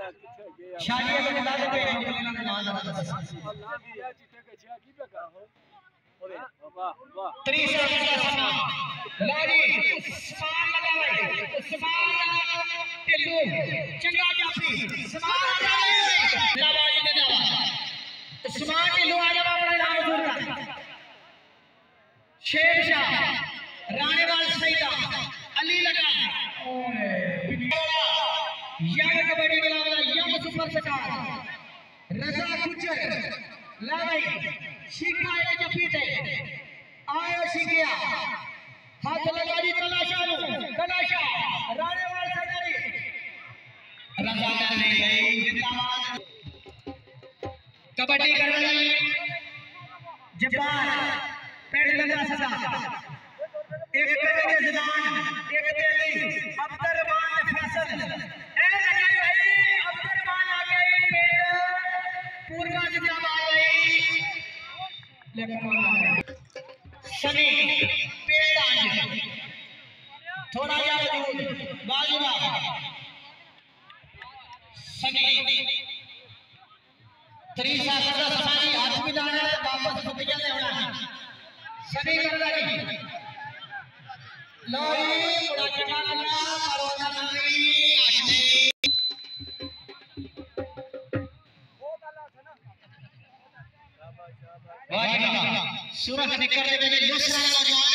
शादी के बता दे पे ना नाम त्रीसा लारी उस्मान लगा भाई उस्मान टिल्लू चंगा जाफी उस्मान नवाज में जावा उस्मान टिल्लू आ जावा बड़ा नाम दूर का शेर शाह राणेवाल सईदा अली लगा यंग कबड्डी वाला young super star Raza Gujjar ला भाई शिका है जफी दे आयो शिकिया हाथ लगा दी तलाशा राणेवाल सईदा रजा करने गई जिंदाबाद कबड्डी कर रही जब्बार पेड़ लगा सदा एक तेरे ज़बान एक तेरी अब्दुर्रहमान फैसल ए लगाई भाई अब्दुर्रहमान आ गई पेड़ पूर्वा जिंदाबाद भाई सनी पेड़ आज थोड़ा या वजूद बाजूबा सनी त्रीसा सदा समानी हाथ में डालना वापस फुटिया ले होना सनी कर रही लोई मुड़ा चढ़ा लगा करोना नहीं आशे वाह सूरज निकलने में दूसरा नौजवान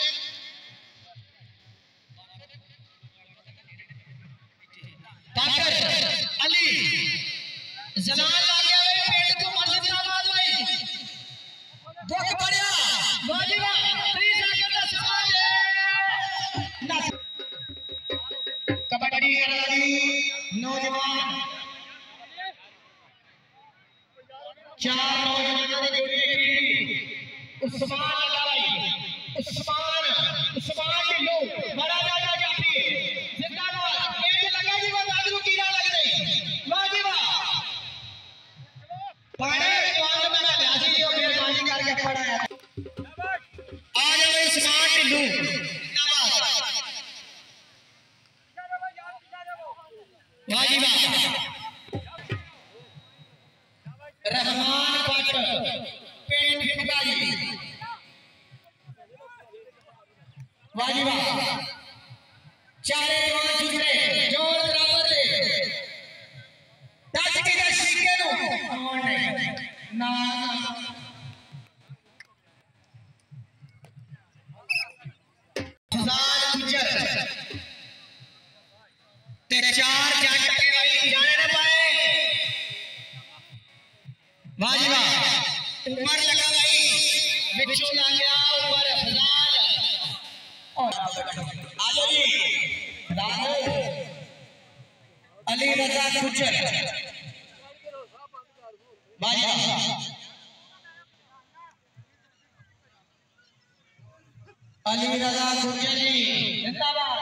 ताकर अली जलाल आ गया है पेड़ को मस्जिद आबाद भाई बहुत बढ़िया वाजिबा त्रीसा का समाज कबड्डी कर रही नौजवान चार नौजवानों ने जोड़ी उस्मान लगा भाई उस्मान के लोग बड़ा राजा जाफी जिंदाबाद ये लगा जी वो दादरू कीड़ा लग गई वाजिबा पाड़े कौन में ना ब्यासी और मेहरबानी करके खड़ा है आ जाओ उस्मान के लोग वाजिबा रहमान पट पेड़ फिटकाई वाजिबा चारे जवान जुटले जोर बराबर दे टच के शिके नु कौन नहीं ना सुजान गुजर तेरे चार जान टके भाई जाने न पाए वाजिबा ऊपर लगा भाई बिच्छू ला गया ऊपर फजाल और आजो जी अली रजा गुज्जर वाजिबा अली रजा गुज्जर जी जिंदाबाद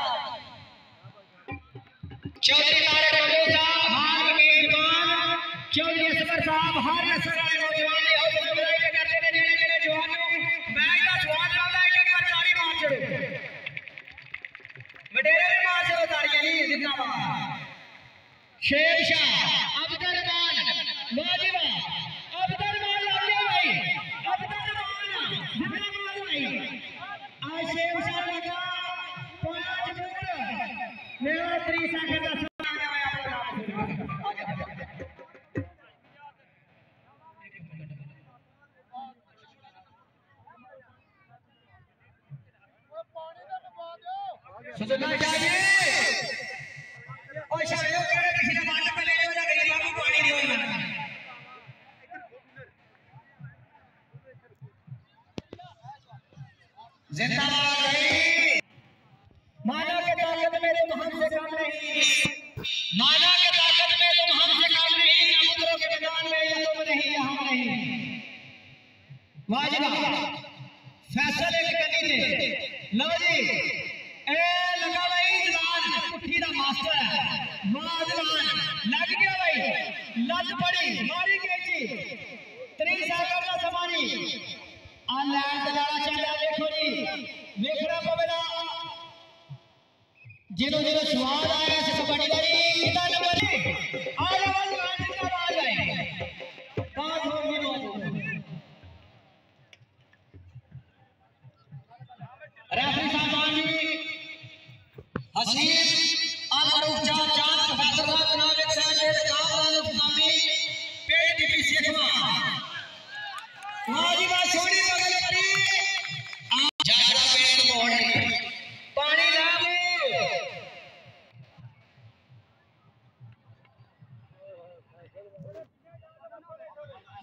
चौधरी नारे डोडो साहब हार मेजबान चौधरी असगर साहब हार असर वाले नौजवान ने और बुलाई के करते ने जेड़े जवानों बैग का जवान लादा है कि ताड़ी मार छड़ो वडेरे ने मार छड़ो ताड़ियां नहीं जिंदाबाद शेर शाह अब्दुर्रहमान वाजिबा अब्दुर्रहमान लागे भाई अब्दुर्रहमान जिंदाबाद भाई आज शेर शाह लगा 5 गोल मेरा त्रीसा का सुनना चाहिए और शायद कह रहे किसी ने माटा पे ले लो ना गरीब को पानी नहीं होगा जिंदाबाद भाई माना के ताकत में तुम हमसे कम नहीं माना के ताकत में तुम हमसे कम नहीं समुद्रों के मैदान में ये तुम नहीं हम नहीं वाजिबा फैसल एक कदी ने लो जी ए लगा भाई जलान पुट्ठी दा मास्टर है वाह जलान लग गया भाई लत पड़ी मारी गई जी त्रीसा का समानी आ लैंड दलाला चला देखो जी देखना पवेगा जिन्हों स्वाद आया कबड्डी का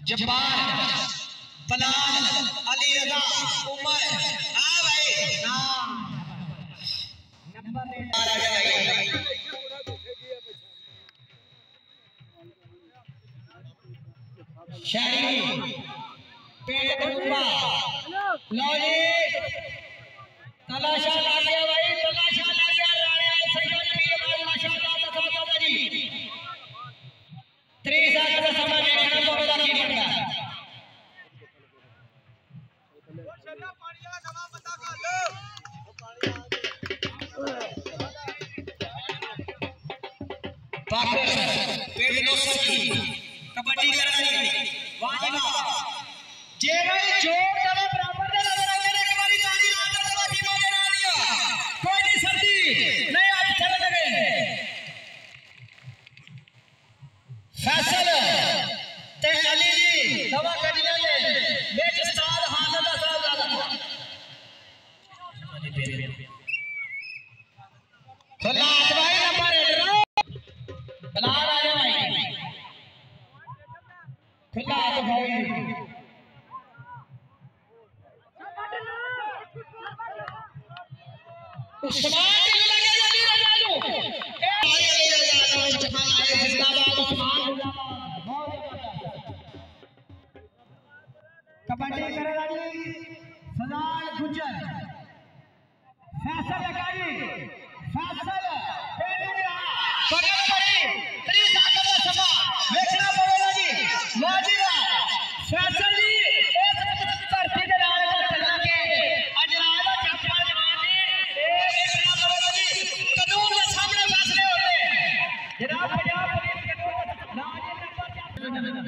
जब्बार, बलाल, अली रजा, उमर, हाँ भाई, नंबर शहरी, पेट बुम्बा, लो जी, तलाशा ला गया भाई, तलाशा ला गया राणे सैयद पीर माशाअल्लाह तबारक जी 30 का समय देखना तो बड़ा की पड़ता है पेट नौसर की कबड्डी करानी वाजिबा जे भाई जोर दबा बराबर दे नजर आ गया एक बारी ताली ला कर दबा टीम ने बना दिया कोई नहीं सर्दी नहीं आज चल लगे फैसल ते अली जी दवा कजने ले बेच उस्ताद हाजिर साहब ज्यादा खुला भाई नंबर 1 बलाल आ जाए भाई खुला तो भाई उस्मान के लगे अली रजा लो ए भाई अली रजा लो जहां आए जिंदाबाद उस्मान कबड्डी करे राजी सजाल गुजर फैसल लगाई फैसल पेड़िया पकड़ पड़ी 30 का सभा देखना पड़ेगा जी वाजिबा फैसल जी इस धरती के नाल पर चला के अजराल चप्पा जवानी देखना पड़ेगा जी कानून के सामने फैसले होते जनाब पंजाब पुलिस कानून नंबर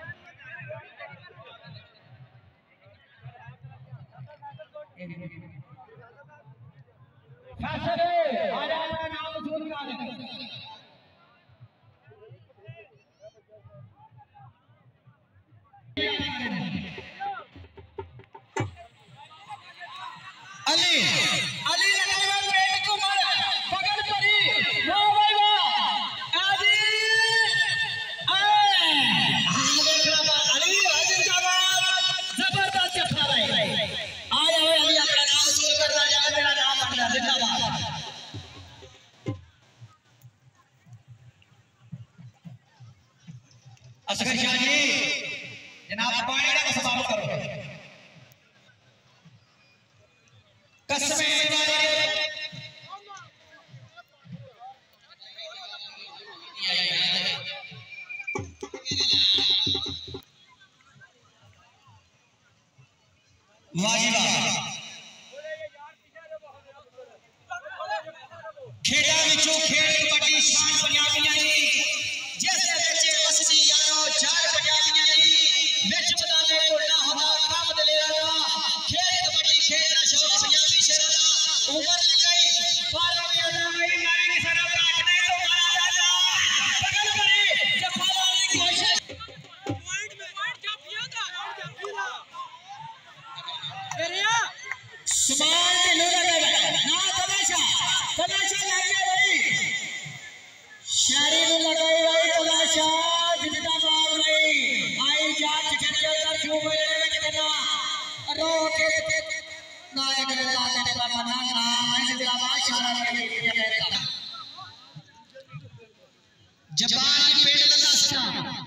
फैसल आजा अपना नाम वसूल कर अली अली लगावा पेट को मार पकड़ पड़ी वाह भाई वाह आजी अली जिंदाबाद जबरदस्त जफा भाई आ जाओ अली अपना नाम वसूल करना जाए मेरा नाम अपना जिंदाबाद असगर शाह जी जनाब पानी का समाप्त करो कसमें वाले वाजिबा खेड़ा विचों खेल कबड्डी शान पंजाबियां दी जैसे बच्चे वसदी यारो चार पंजाबियां दी विच मैदाने कोलना होदा काम दलेरा दा खेल कबड्डी खेलना शौक पंजाबी शेरा दा उमर लगाई पारा में आना भाई मारे की सरा काट नहीं तो मारा जाता पकड़ पड़ी जफा वाली कोशिश पॉइंट जापिया दा एरिया समान के लो लगा ना तमाशा तमाशा लागे भाई शहरी ने लगाई भाई तमाशा जिंदाबाद भाई आई जांच करके अंदर क्यों मेरे में करना रोके नायक ने लाने का मना ना जिंदाबाद शारा के जबान की पेट लगा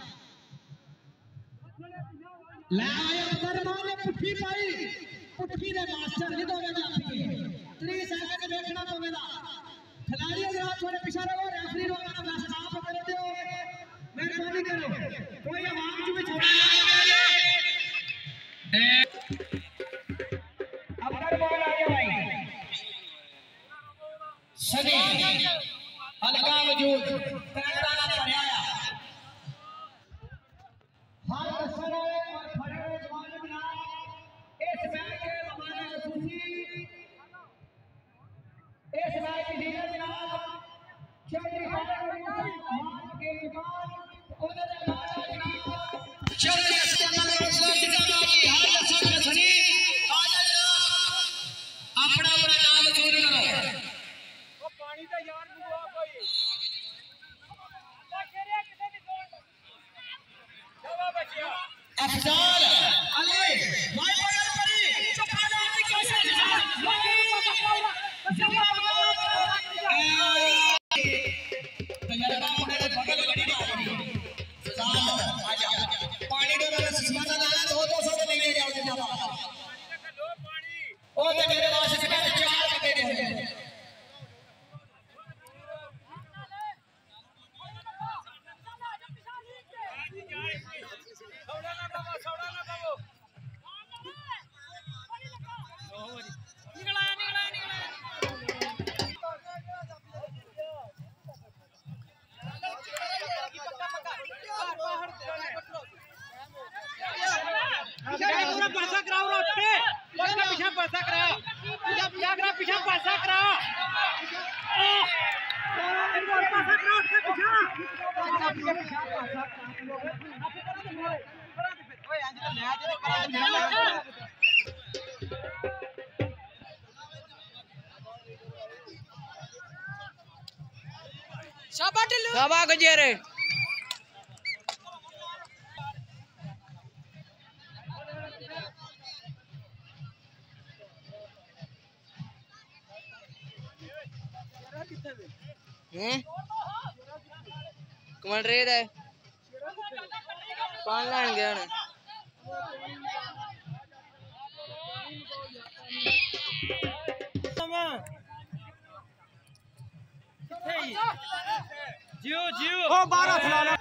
ला आया दरबार ने पुट्ठी पाई पुट्ठी ने मास्टर नहीं दोगे जापी 30 सेकंड देखना पवेगा खिलाड़ियों के हाथ थोड़े पीछे रहो रेफरी रोकना बस आप कर दो मेहरबानी करो कोई आवाज में छोड़ा ना अब कर बॉल आ गया भाई सनी हल्का वजूद करता ना पड़या हर असर और फड़े जवान बना इस मैच के हमारे सूची इस मैच की लीडर जनाब चौधरी खान के बाद उन्होंने जनाब चौधरी अस्ताना जिंदाबाद की हर असर का सनी आजा जनाब अपना अपना नाम वसूल करो वो पानी का यार बुआ कोई अल्लाह खेरे किसे भी जोड़ जवाब बचिया सुजान अली भाई बगल पड़ी चपाला की कैसे तजर्बा मुंडे ने बगल गड़ी मारी सुजान आजा पानी दो मेरे सुजान ना 200 से नहीं ले जाओ जिंदाबाद ओ ते मेरे वास्ते से 4 कटे दे पैसा कराओ रोटे उसका पीछे पैसा कराओ पीछा करा पीछे पैसा कराओ एक और पैसा कराओ उसका पीछा ओए आज तो मैच तो करा शाबाश गजेरे कमांडर रेड है पान लान गया ना जियो जियो ओ 12 खिला